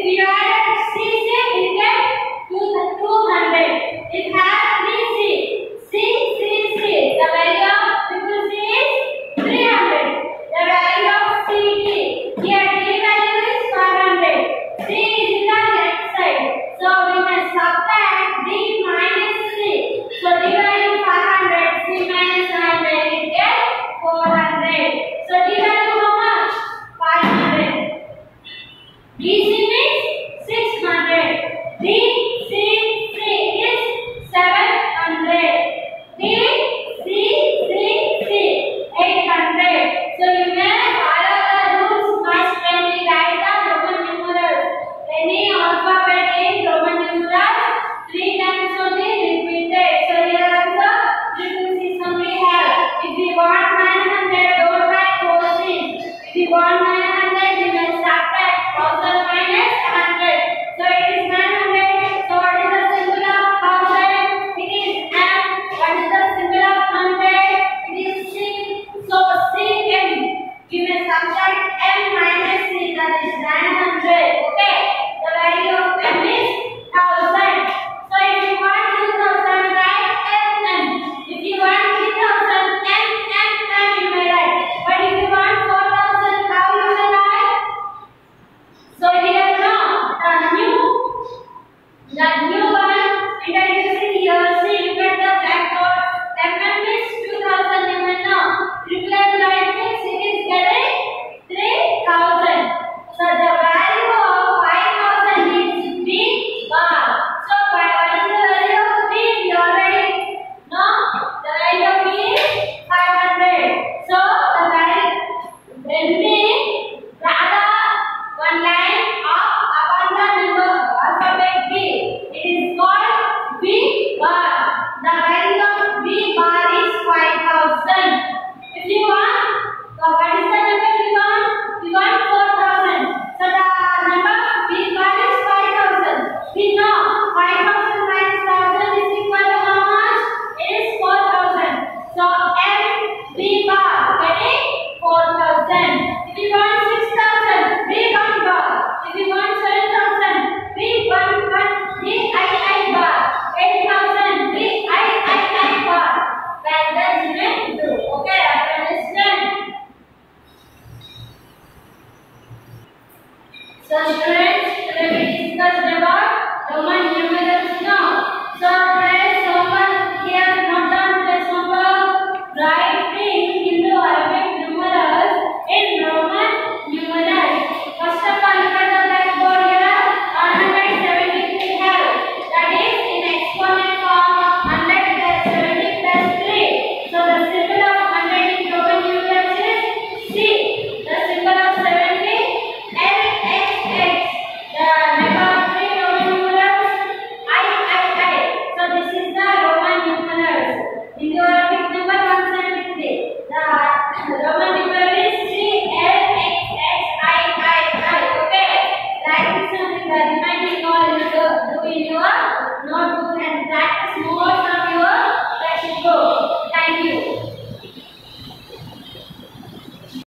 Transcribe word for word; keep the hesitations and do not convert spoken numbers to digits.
divided C C, we get two hundred. It has three C. C, C, C. The value of triple C is three hundred. The value of C, D. Here D value is five hundred. C is in the left side. So we must subtract D minus C. So D value five hundred, C minus one hundred, we get four hundred. So D value how much? five hundred. D C means six hundred. D C C is seven hundred. D C C C eight hundred. So you may follow the rules first when we write the Roman numerals. Any alphabet in Roman numerals three times only repeated. So here also triple C's only have. If we want nine hundred, don't write four C's. If we want nine hundred, we must subtract one thousand minus one hundred. So it is nine hundred. So what is the symbol of one thousand? It is M. What is the symbol of one hundred? It is C. So C M. We must subtract M minus C, that is nine hundred. Okay. The value of M is one thousand. So if you want two thousand, write M M. If you want three thousand, M M M you may write. But if you want four thousand, how you will write? So here now, the new, the new one, introducing here, see, look at the blackboard. M M is two thousand M M now. Triple right means it is getting three thousand. So the value of five thousand is B bar. So what is the value of B? We already know the value of B is five hundred. So the value when we rather one line of upon the number alphabet B, it is called B bar. The value of B bar is five thousand. If you want, so what is the number we want? We want four thousand. So the number B bar is five thousand. We know five thousand minus one thousand is equal to how much? It is four thousand. So M B bar getting four thousand. If you want six thousand, B one bar. If you want seven thousand, B one one B I I bar. eight thousand, B I I I bar. Like that you may do. Okay, understand? So students, today we discussed